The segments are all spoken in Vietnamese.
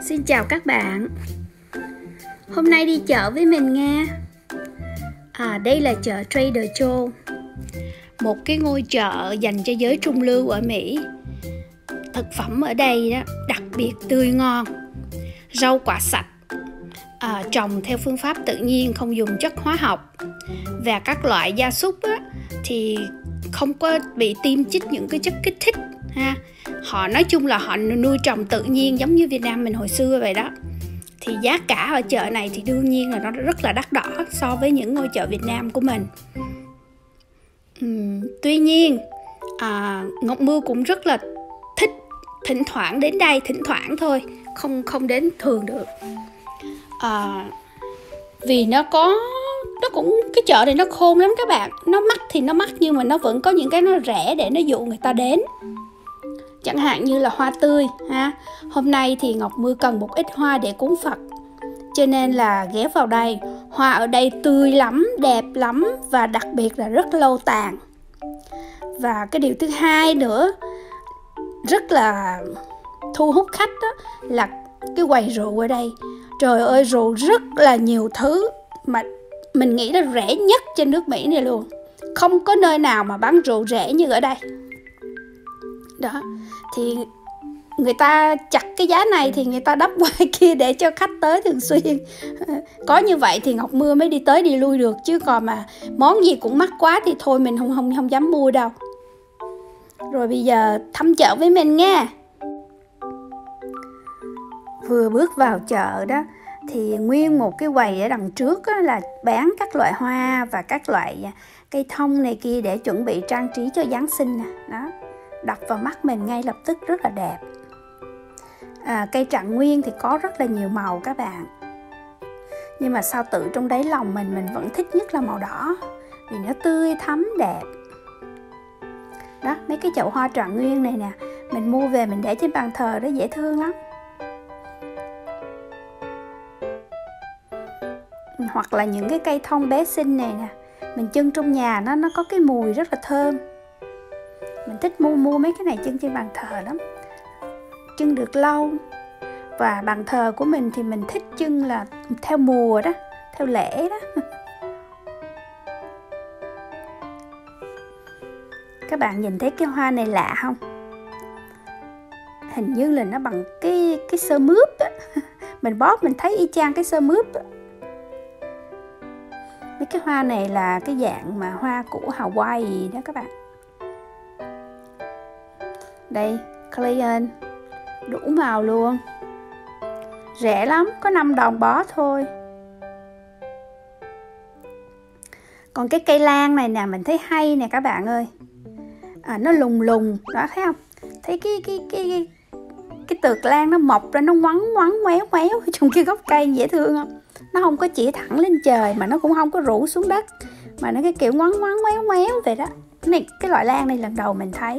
Xin chào các bạn. Hôm nay đi chợ với mình nha. Đây là chợ Trader Joe, một cái ngôi chợ dành cho giới trung lưu ở Mỹ. Thực phẩm ở đây đó đặc biệt tươi ngon, rau quả sạch, trồng theo phương pháp tự nhiên, không dùng chất hóa học, và các loại gia súc thì không có bị tiêm chích những cái chất kích thích ha. Họ nói chung là họ nuôi trồng tự nhiên giống như Việt Nam mình hồi xưa vậy đó. Thì giá cả ở chợ này thì đương nhiên là nó rất là đắt đỏ so với những ngôi chợ Việt Nam của mình. Tuy nhiên Ngọc Mưa cũng rất là thích thỉnh thoảng đến đây, thỉnh thoảng thôi, không đến thường được. Vì cái chợ này nó khôn lắm các bạn. Nó mắc thì nó mắc, nhưng mà nó vẫn có những cái nó rẻ để nó dụ người ta đến. Chẳng hạn như là hoa tươi ha. Hôm nay thì Ngọc Mưa cần một ít hoa để cúng Phật, cho nên là ghé vào đây. Hoa ở đây tươi lắm, đẹp lắm, và đặc biệt là rất lâu tàn. Và cái điều thứ hai nữa rất là thu hút khách đó là cái quầy rượu ở đây. Trời ơi, rượu rất là nhiều thứ mà mình nghĩ là rẻ nhất trên nước Mỹ này luôn. Không có nơi nào mà bán rượu rẻ như ở đây. Đó, thì người ta chặt cái giá này thì người ta đắp qua kia để cho khách tới thường xuyên. Có như vậy thì Ngọc Mưa mới đi tới đi lui được, chứ còn mà món gì cũng mắc quá thì thôi mình không dám mua đâu. Rồi bây giờ thăm chợ với mình nha. Vừa bước vào chợ đó thì nguyên một cái quầy ở đằng trước là bán các loại hoa và các loại cây thông này kia để chuẩn bị trang trí cho Giáng sinh nè. Đó, đập vào mắt mình ngay lập tức, rất là đẹp. Cây trạng nguyên thì có rất là nhiều màu các bạn, nhưng mà sao tự trong đáy lòng mình vẫn thích nhất là màu đỏ, vì nó tươi thắm đẹp. Đó, mấy cái chậu hoa trạng nguyên này nè, mình mua về mình để trên bàn thờ đó, dễ thương lắm. Hoặc là những cái cây thông bé xinh này nè, mình trưng trong nhà, nó có cái mùi rất là thơm. Mình thích mua mấy cái này trưng trên bàn thờ lắm, trưng được lâu. Và bàn thờ của mình thì mình thích trưng là theo mùa đó, theo lễ đó. Các bạn nhìn thấy cái hoa này lạ không? Hình như là nó bằng cái sơ mướp á. Mình bóp mình thấy y chang cái sơ mướp á. Mấy cái hoa này là cái dạng mà hoa của Hawaii đó các bạn. Đây, Crayon, đủ màu luôn. Rẻ lắm, có 5 đồng bó thôi. Còn cái cây lan này nè, mình thấy hay nè các bạn ơi. Nó lùng lùng, đó thấy không? Thấy cái tược lan nó mọc ra, nó ngoắn ngoéo ngoéo trong cái gốc cây, dễ thương không? Nó không có chỉ thẳng lên trời mà nó cũng không có rủ xuống đất, mà nó cái kiểu ngoắn ngoéo ngoéo vậy đó. Cái loại lan này lần đầu mình thấy.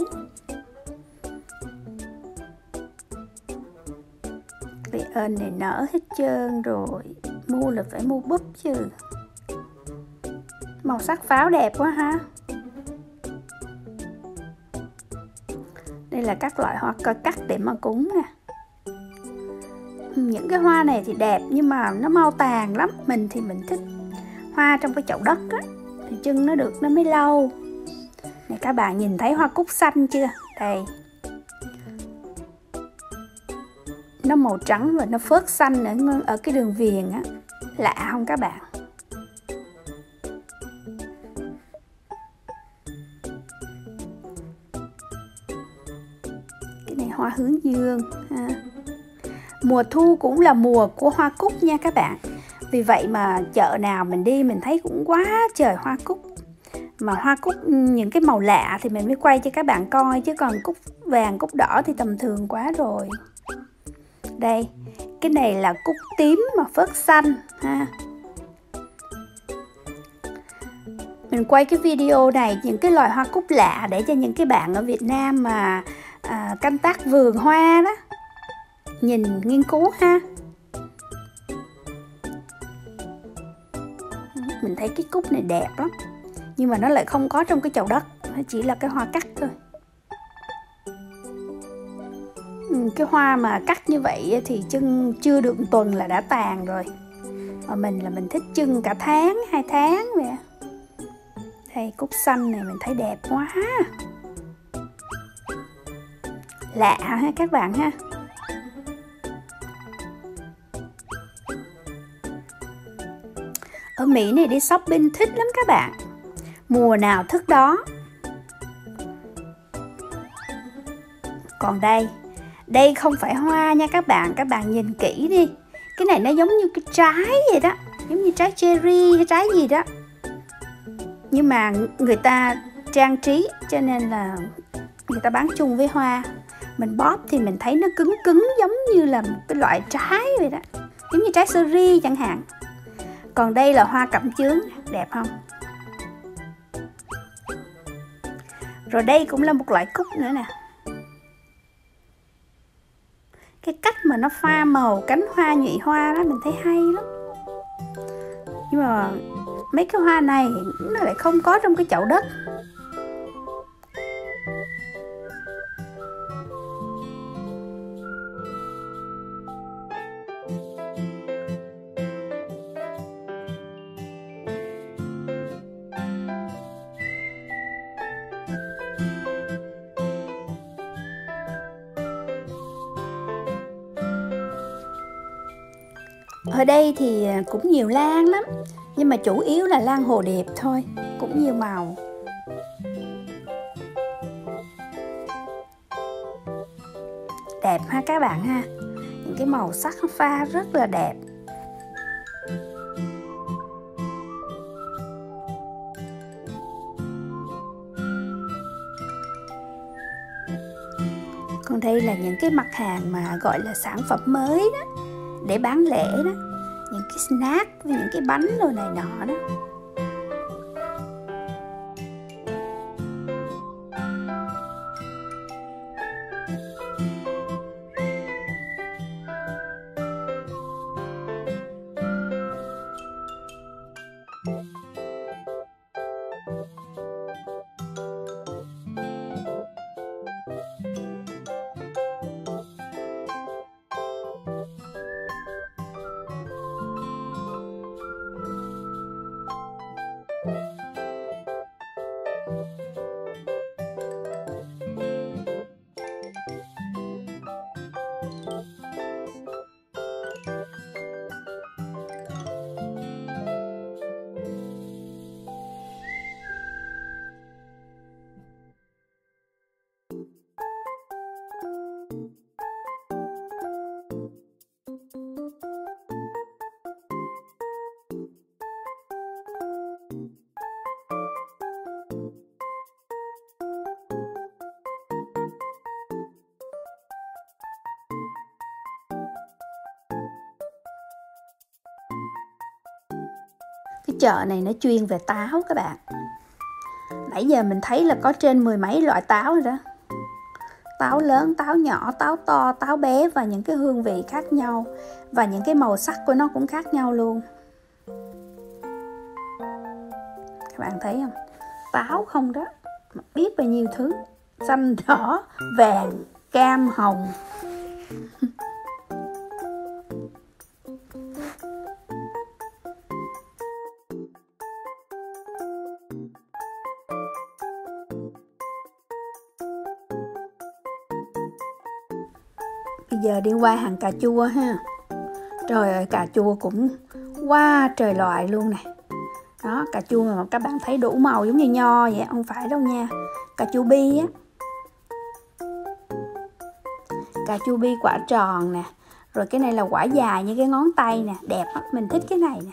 Cái ơn này nở hết trơn rồi, mua là phải mua búp chứ. Màu sắc pháo đẹp quá ha. Đây là các loại hoa cơ cắt để mà cúng nè. Những cái hoa này thì đẹp nhưng mà nó mau tàn lắm. Mình thì mình thích hoa trong cái chậu đất á, thì trưng nó được nó mới lâu. Này các bạn nhìn thấy hoa cúc xanh chưa? Đây, nó màu trắng và nó phớt xanh ở cái đường viền á. Lạ không các bạn? Cái này hoa hướng dương ha. Mùa thu cũng là mùa của hoa cúc nha các bạn. Vì vậy mà chợ nào mình đi mình thấy cũng quá trời hoa cúc. Mà hoa cúc những cái màu lạ thì mình mới quay cho các bạn coi, chứ còn cúc vàng, cúc đỏ thì tầm thường quá rồi. Đây, cái này là cúc tím mà phớt xanh ha. Mình quay cái video này những cái loài hoa cúc lạ để cho những cái bạn ở Việt Nam mà canh tác vườn hoa đó nhìn nghiên cứu ha. Mình thấy cái cúc này đẹp lắm, nhưng mà nó lại không có trong cái chậu đất, nó chỉ là cái hoa cắt thôi. cái hoa mà cắt như vậy thì trưng chưa được 1 tuần là đã tàn rồi. Mà mình là mình thích trưng cả tháng, 2 tháng vậy. Đây cúc xanh này mình thấy đẹp quá. Lạ ha các bạn ha. Ở Mỹ này đi shopping thích lắm các bạn. Mùa nào thức đó. Còn đây không phải hoa nha các bạn nhìn kỹ đi. Cái này nó giống như cái trái vậy đó, giống như trái cherry hay trái gì đó. Nhưng mà người ta trang trí cho nên là người ta bán chung với hoa. Mình bóp thì mình thấy nó cứng cứng giống như là một cái loại trái vậy đó, giống như trái sơ ri chẳng hạn. Còn đây là hoa cẩm chướng, đẹp không? Rồi đây cũng là một loại cúc nữa nè. Cái cách mà nó pha màu cánh hoa nhụy hoa đó mình thấy hay lắm. Nhưng mà mấy cái hoa này nó lại không có trong cái chậu đất. Ở đây thì cũng nhiều lan lắm, nhưng mà chủ yếu là lan hồ điệp thôi, cũng nhiều màu. Đẹp ha các bạn ha, những cái màu sắc nó pha rất là đẹp. Còn đây là những cái mặt hàng mà gọi là sản phẩm mới đó, để bán lẻ đó, những cái snack với những cái bánh đồ này nọ đó. Cái chợ này nó chuyên về táo các bạn. Nãy giờ mình thấy là có trên 10 mấy loại táo rồi đó. Táo lớn, táo nhỏ, táo to, táo bé và những cái hương vị khác nhau. Và những cái màu sắc của nó cũng khác nhau luôn. Các bạn thấy không? Táo không đó, mà biết bao nhiêu thứ. Xanh, đỏ, vàng, cam, hồng. Bây giờ đi qua hàng cà chua ha. Trời ơi, cà chua cũng quá trời loại luôn nè. Đó, cà chua mà các bạn thấy đủ màu giống như nho vậy, không phải đâu nha. Cà chua bi á. Cà chua bi quả tròn nè. Rồi cái này là quả dài như cái ngón tay nè, đẹp lắm, mình thích cái này nè.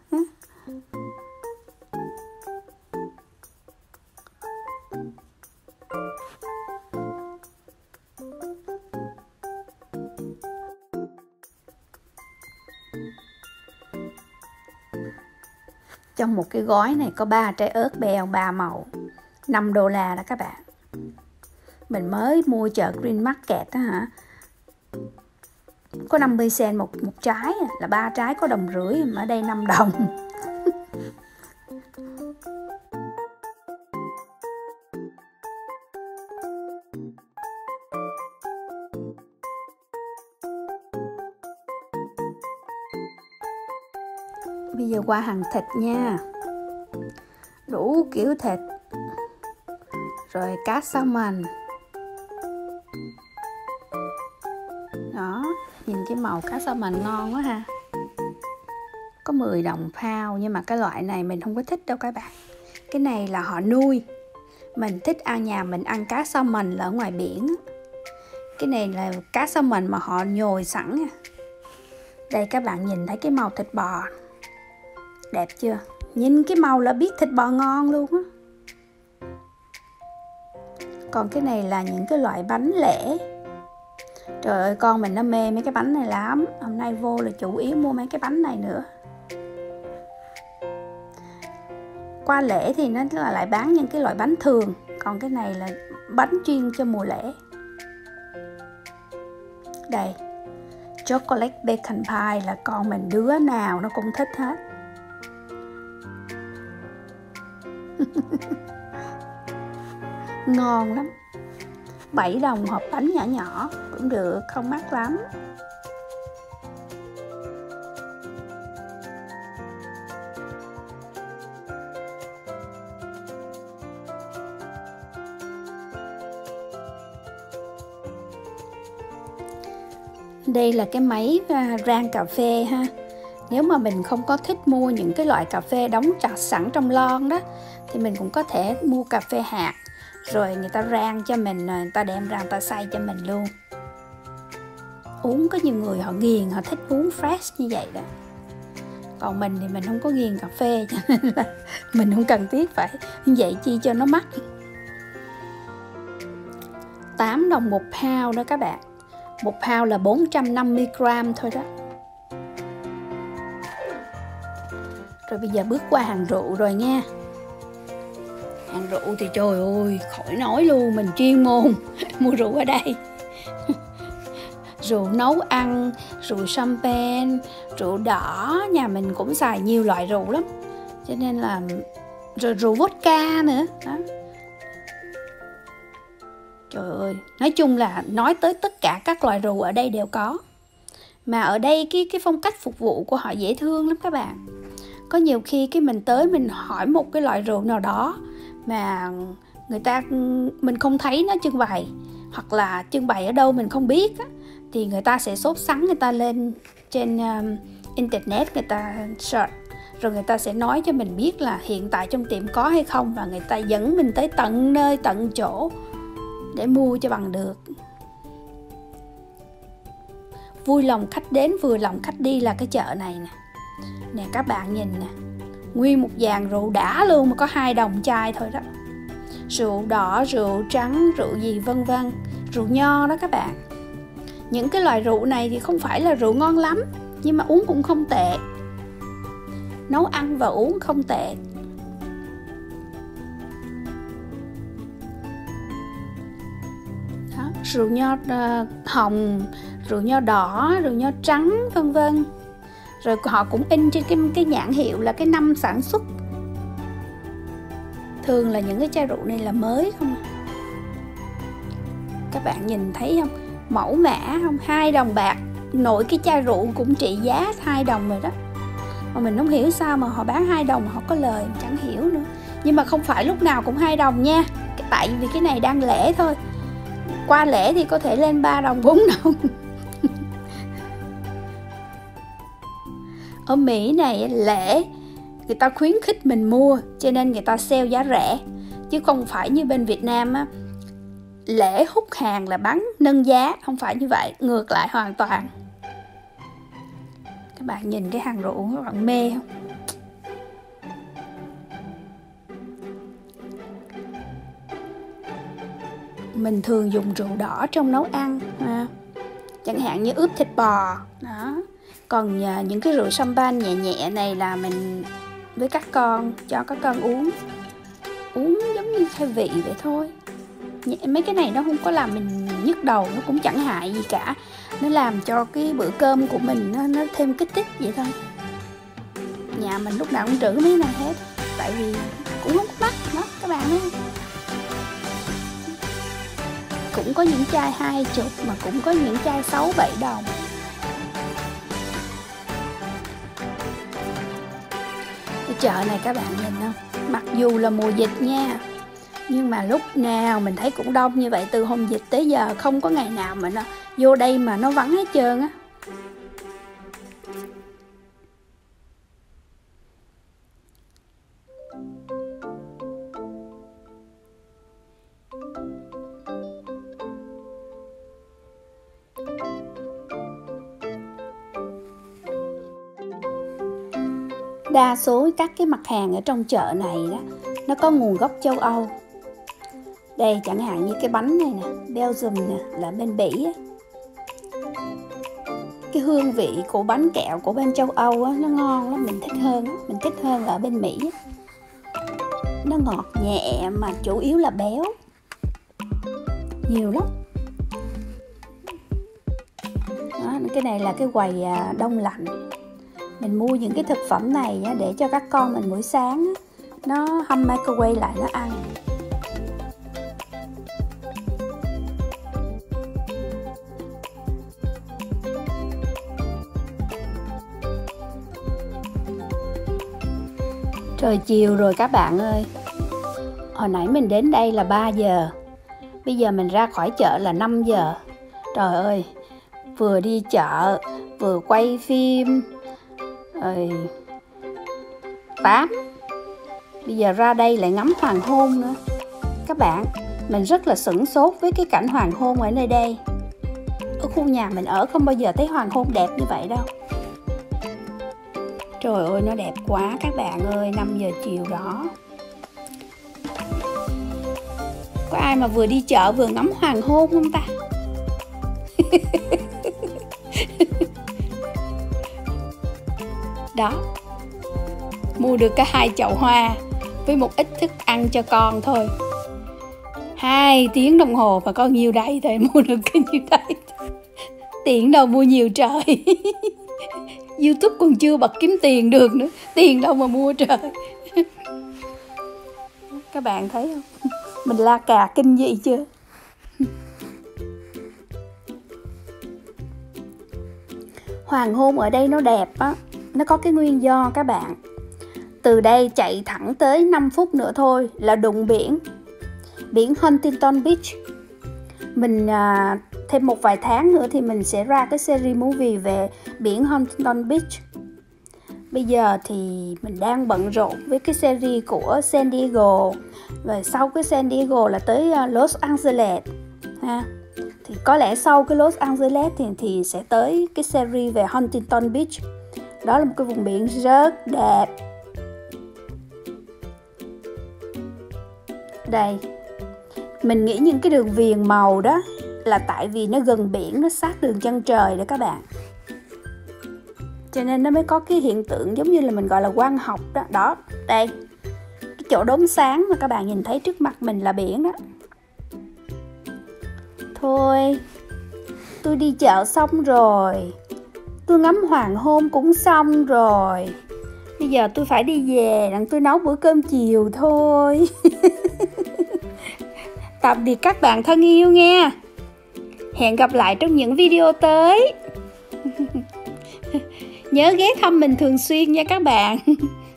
Trong một cái gói này có 3 trái ớt beo 3 màu, $5 đó các bạn. Mình mới mua chợ Green Market đó hả, có 50 cent một trái, là 3 trái có $1.50, mà ở đây $5. qua hàng thịt nha. Đủ kiểu thịt. Rồi cá salmon. Đó, nhìn cái màu cá salmon ngon quá ha. Có 10 đồng pound, nhưng mà cái loại này mình không có thích đâu các bạn. Cái này là họ nuôi. Mình thích ăn nhà mình ăn cá salmon là ở ngoài biển. Cái này là cá salmon mà họ nhồi sẵn nha. Đây các bạn nhìn thấy cái màu thịt bò đẹp chưa? Nhìn cái màu là biết thịt bò ngon luôn á. Còn cái này là những cái loại bánh lẻ. Trời ơi, con mình nó mê mấy cái bánh này lắm. Hôm nay vô là chủ yếu mua mấy cái bánh này nữa. Qua lễ thì nó là lại bán những cái loại bánh thường. Còn cái này là bánh chuyên cho mùa lễ. Đây, chocolate bacon pie là con mình đứa nào nó cũng thích hết. Ngon lắm. 7 đồng hộp bánh nhỏ nhỏ cũng được, không mắc lắm. Đây là cái máy rang cà phê ha. Nếu mà mình không có thích mua những cái loại cà phê đóng chặt sẵn trong lon đó, thì mình cũng có thể mua cà phê hạt. Rồi người ta rang cho mình, người ta đem ra người ta xay cho mình luôn. Uống có nhiều người họ ghiền, họ thích uống fresh như vậy đó. Còn mình thì mình không có ghiền cà phê, cho nên là mình không cần thiết phải như vậy chi cho nó mắc. 8 đồng một pound đó các bạn. Một pound là 450 gram thôi đó. Rồi bây giờ bước qua hàng rượu rồi nha. Hàng rượu thì trời ơi, khỏi nói luôn, mình chuyên môn mua rượu ở đây. Rượu nấu ăn, rượu champagne, rượu đỏ, nhà mình cũng xài nhiều loại rượu lắm. Cho nên là rồi rượu vodka nữa đó. Trời ơi, nói chung là nói tới tất cả các loại rượu ở đây đều có. Mà ở đây cái phong cách phục vụ của họ dễ thương lắm các bạn. Có nhiều khi cái mình tới mình hỏi một cái loại rượu nào đó mà mình không thấy nó trưng bày, hoặc là trưng bày ở đâu mình không biết á, thì người ta sẽ sốt sắng, người ta lên trên internet, người ta search, rồi người ta sẽ nói cho mình biết là hiện tại trong tiệm có hay không, và người ta dẫn mình tới tận nơi tận chỗ để mua cho bằng được. Vui lòng khách đến, vừa lòng khách đi là cái chợ này nè. Nè các bạn nhìn nè, nguyên một dàn rượu đã luôn mà có 2 đồng chai thôi đó. Rượu đỏ, rượu trắng, rượu gì vân vân. Rượu nho đó các bạn. Những cái loại rượu này thì không phải là rượu ngon lắm, nhưng mà uống cũng không tệ. Nấu ăn và uống không tệ. Đó, rượu nho hồng, rượu nho đỏ, rượu nho trắng vân vân. Rồi họ cũng in trên cái nhãn hiệu là cái năm sản xuất. Thường là những cái chai rượu này là mới không à. Các bạn nhìn thấy không? Mẫu mã không? 2 đồng bạc. Nội cái chai rượu cũng trị giá 2 đồng rồi đó. Mà mình không hiểu sao mà họ bán 2 đồng mà họ có lời, mình chẳng hiểu nữa. Nhưng mà không phải lúc nào cũng 2 đồng nha. Tại vì cái này đang lễ thôi. Qua lễ thì có thể lên 3 đồng, 4 đồng. Ở Mỹ này lễ người ta khuyến khích mình mua, cho nên người ta sale giá rẻ. Chứ không phải như bên Việt Nam á, lễ hút hàng là bán nâng giá. Không phải như vậy, ngược lại hoàn toàn. Các bạn nhìn cái hàng rượu các bạn mê không? Mình thường dùng rượu đỏ trong nấu ăn ha. Chẳng hạn như ướp thịt bò đó. Còn những cái rượu champagne nhẹ nhẹ này là mình với các con, cho các con uống giống như khai vị vậy thôi. Mấy cái này nó không có làm mình nhức đầu, nó cũng chẳng hại gì cả. Nó làm cho cái bữa cơm của mình nó thêm kích thích vậy thôi. Nhà mình lúc nào cũng trữ mấy này hết, tại vì cũng không mắc đó các bạn thấy không? Cũng có những chai 20 mà cũng có những chai 6-7 đồng. chợ này các bạn nhìn không? Mặc dù là mùa dịch nha, nhưng mà lúc nào mình thấy cũng đông như vậy. Từ hôm dịch tới giờ không có ngày nào mà nó vô đây mà nó vắng hết trơn á. Đa số các cái mặt hàng ở trong chợ này đó, nó có nguồn gốc châu Âu. Đây chẳng hạn như cái bánh này nè, Belgium nè, là bên Bỉ á. Cái hương vị của bánh kẹo của bên châu Âu á, nó ngon lắm, mình thích hơn á. Mình thích hơn ở bên Mỹ á. Nó ngọt nhẹ mà chủ yếu là béo, nhiều lắm. Đó, cái này là cái quầy đông lạnh. Mình mua những cái thực phẩm này để cho các con mình buổi sáng nó hâm microwave lại nó ăn. Trời chiều rồi các bạn ơi. Hồi nãy mình đến đây là 3 giờ. Bây giờ mình ra khỏi chợ là 5 giờ. Trời ơi, vừa đi chợ, vừa quay phim, rồi 8. Bây giờ ra đây lại ngắm hoàng hôn nữa. Các bạn, mình rất là sửng sốt với cái cảnh hoàng hôn ở nơi đây. Ở khu nhà mình ở không bao giờ thấy hoàng hôn đẹp như vậy đâu. Trời ơi, nó đẹp quá các bạn ơi, 5 giờ chiều đó. Có ai mà vừa đi chợ vừa ngắm hoàng hôn không ta? Đó, mua được cả 2 chậu hoa với một ít thức ăn cho con thôi. 2 tiếng đồng hồ mà có nhiêu đây thôi, mua được cái nhiêu đây. Tiền đâu mua nhiều trời. YouTube còn chưa bật kiếm tiền được nữa, tiền đâu mà mua trời. Các bạn thấy không? Mình la cà kinh dị chưa? Hoàng hôn ở đây nó đẹp á, nó có cái nguyên do các bạn. Từ đây chạy thẳng tới 5 phút nữa thôi là đụng biển. Biển Huntington Beach. Mình thêm một vài tháng nữa thì mình sẽ ra cái series movie về biển Huntington Beach. Bây giờ thì mình đang bận rộn với cái series của San Diego. Và sau cái San Diego là tới Los Angeles ha. Thì có lẽ sau cái Los Angeles thì sẽ tới cái series về Huntington Beach. Đó là một cái vùng biển rất đẹp. Đây, mình nghĩ những cái đường viền màu đó là tại vì nó gần biển, nó sát đường chân trời đó các bạn. Cho nên nó mới có cái hiện tượng giống như là mình gọi là quang học đó. Đó, đây, cái chỗ đốm sáng mà các bạn nhìn thấy trước mặt mình là biển đó. Thôi, tôi đi chợ xong rồi, tôi ngắm hoàng hôn cũng xong rồi. Bây giờ tôi phải đi về, đặng tôi nấu bữa cơm chiều thôi. Tạm biệt các bạn thân yêu nha. Hẹn gặp lại trong những video tới. Nhớ ghé thăm mình thường xuyên nha các bạn.